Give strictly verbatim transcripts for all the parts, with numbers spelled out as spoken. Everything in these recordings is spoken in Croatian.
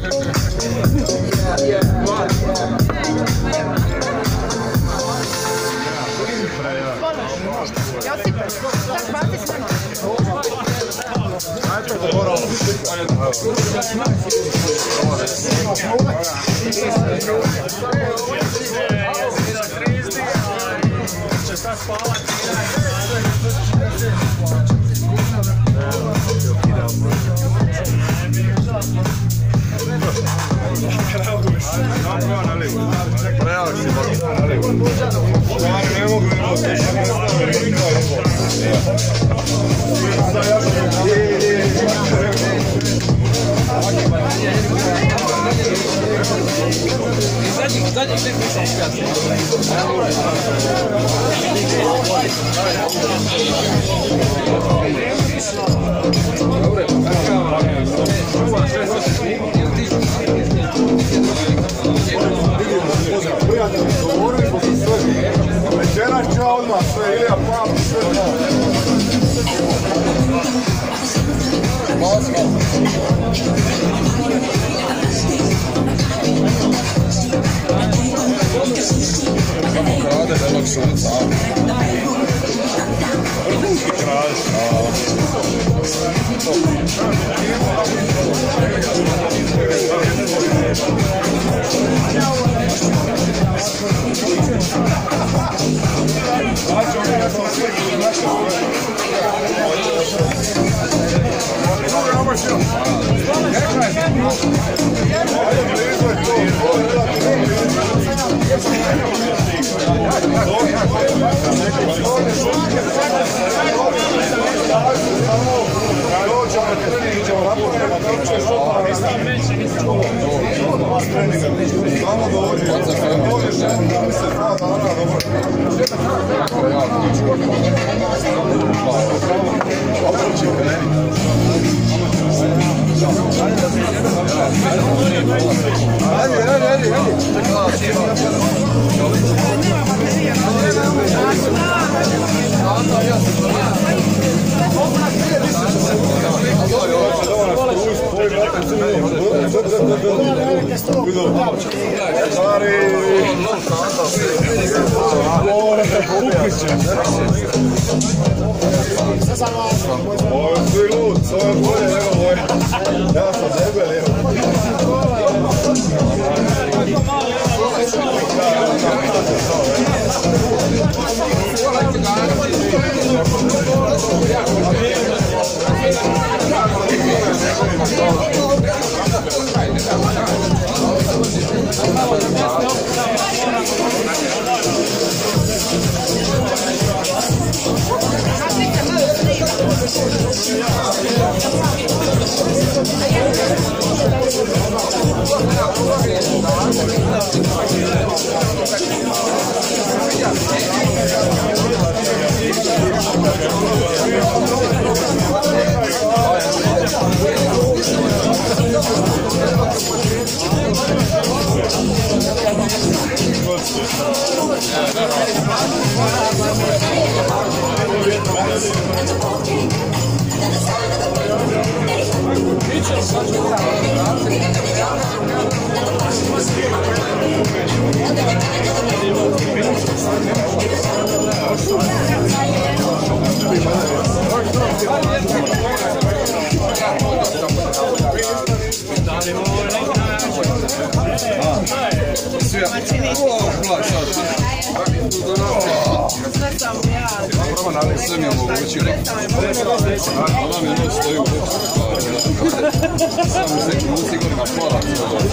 Večeras ću ja odmah sve, Ilija Pav, sve to. Kako krade velik sunca? Vrhunski krade. Ovo je svi lud, ovo je bolje nego moje. Ja sam debel, evo. Sve mi je omogućilo. Ona mi je noć stoji u kuću. Sam iz nekim usigurima pola.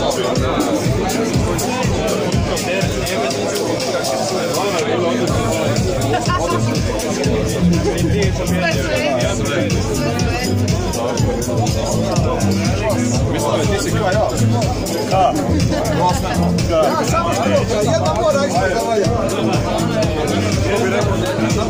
Mislim da ti si kao ja. Da. Da. Jedna mora isto zavalja. Ko bi rekao?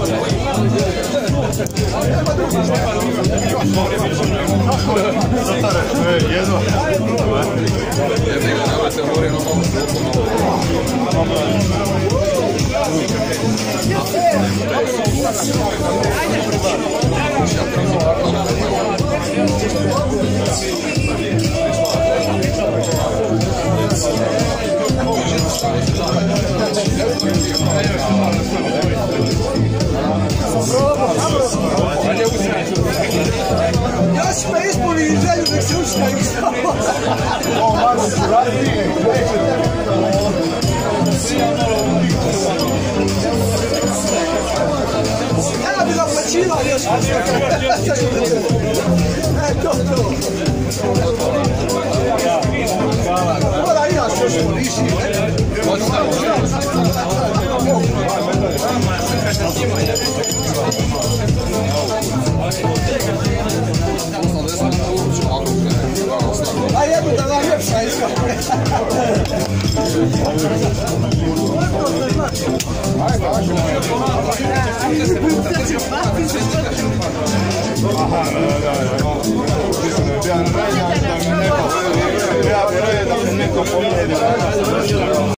Jedno. Jedno ga nemate mori na ovom strukom. O, malo suradnije. Ja bi ga plaćila još. E, to, to. Mora imaš još poliši, ne? A jednu da vam ljepša iska. Aha, da, da, da. Ja bi rekao da mi neko pomijeli.